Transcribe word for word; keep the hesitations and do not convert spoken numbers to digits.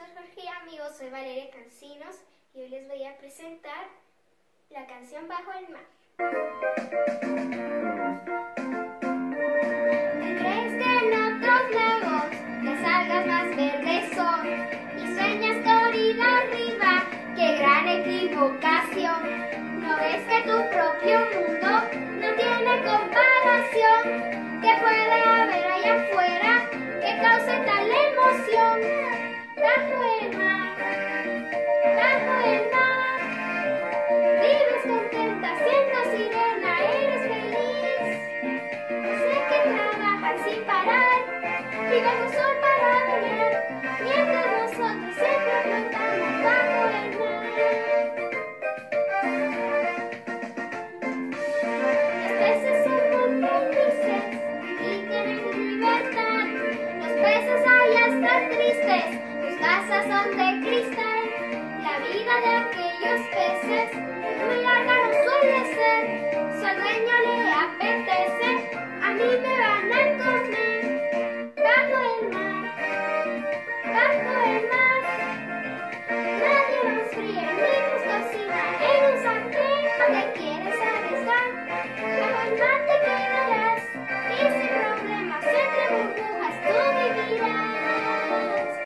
Pastor Jorge y amigos, soy Valeria Cancinos y hoy les voy a presentar la canción Bajo el Mar. ¿Te crees que en otros lagos las algas más verdes son y sueñas con ir arriba? ¡Qué gran equivocación! ¿No ves que tu propio mundo no tiene comparación? ¿Qué puede haber allá afuera que cause tal emoción? Bajo el mar, bajo el mar, vives contenta siendo sirena, eres feliz. Sé que trabajas sin parar y bajo el sol para brillar, mientras nosotros siempre flotamos bajo el mar. Los peces son muy felices y tienen libertad. Los peces allá están tristes, sus casas son de cristal. La vida de aquellos peces muy larga no suele ser. Si al dueño le apetece, a mí me van a comer. Bajo el mar, bajo el mar.